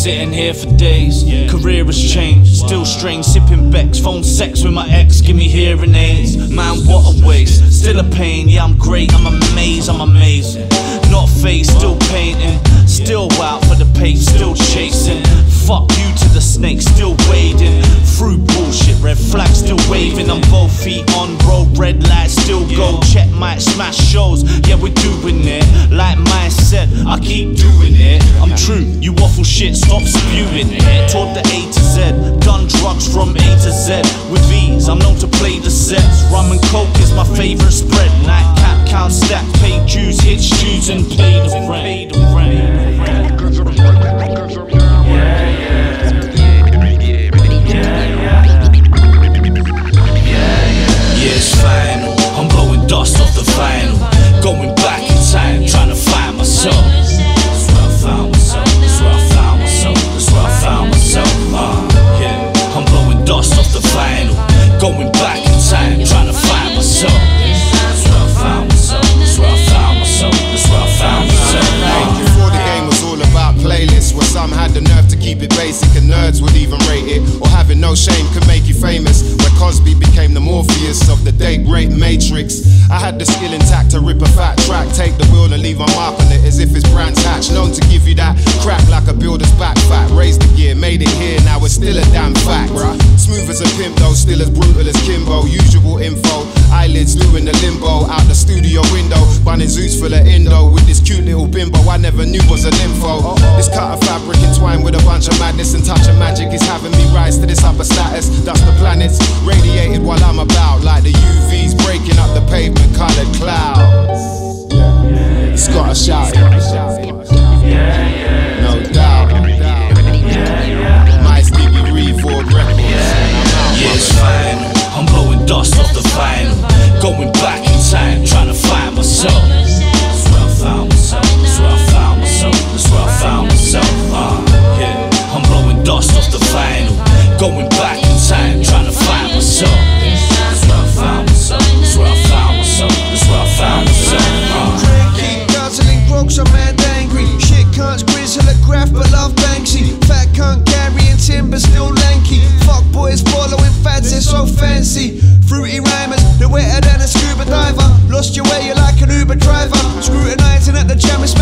sitting here for days. Career has changed, still strange, sipping Becks. Phone sex with my ex, give me hearing aids. Man, what a waste, still a pain. Yeah, I'm great, I'm amazed, I'm amazing. Not phased, still painting. Still out for the pace, still chasing. Fuck you to the snake, still wading through bullshit, red flag still waving. I'm both feet on road, red lights still go. Check might smash shows, yeah we're doing it. Like Mike said, I keep doing it. I'm true, you waffle shit, stop spewing it. Taught the A to Z, done drugs from A to Z. With these, I'm known to play the sets. Rum and coke is my favourite spread. Nightcap, count stack, pay dues, hit stews and pay the rent. It's final, I'm blowing dust off the vinyl. Going back in time, trying to find myself. That's where I found myself, that's where I found myself, that's where I found myself. Yeah, I'm blowing dust off the vinyl. Going back in time, trying to find myself. That's where I found myself, that's where I found myself, that's where I found myself. Before the game was all about playlists, where some had the nerve to keep it basic and nerds would even rate it. Or having no shame could make you famous, where Cosby became the Morpheus of the date rape matrix. I had the skill intact to rip a fat track, take the wheel and leave my mark on it as if it's Brands Hatch. Known to give you that crack like a builder's back fat. Raised the gear, made it here, now it's still a damn fact. Smooth as a pimp though, still as brutal as Kimbo. Usual info, eyelids doing the limbo. Out the studio window, bunning zoos full of Indo. With this cute little bimbo I never knew was an info. This cut of fabric entwined with a bunch of madness and touch of magic is having me rise to this upper status. Dust the planets, radiated while I'm about, like the UVs breaking up the pavement coloured clouds. It's gotta shout it, no doubt. My Stevie Revolt Records, yeah, it's final, I'm blowing dust off the vinyl. Going back in time, trying to find myself. That's where I found myself, that's where I found myself, that's where I found myself. Yeah, I'm blowing dust off the vinyl. Going back in time, trying to find myself. That's where I found myself, that's where I found myself, that's where I found myself. Keep guzzling grog, I'm mad angry. Shit cunts grizzle a graph but love Banksy. Fat cunt carrying timber still lanky. Fuck boys following fads, they're so fancy. Fruity rhymers, they're wetter than a scuba diver. Lost your way, you're like an Uber driver. Scrutinizing at the jam, it's